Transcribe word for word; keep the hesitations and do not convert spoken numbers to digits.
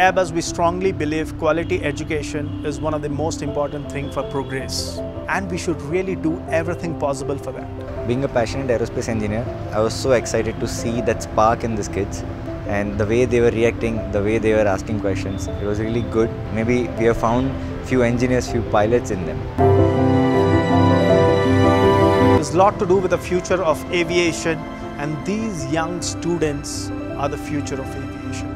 Airbus, we strongly believe quality education is one of the most important things for progress, and we should really do everything possible for that. Being a passionate aerospace engineer, I was so excited to see that spark in these kids and the way they were reacting, the way they were asking questions. It was really good. Maybe we have found few engineers, few pilots in them. There's a lot to do with the future of aviation, and these young students are the future of aviation.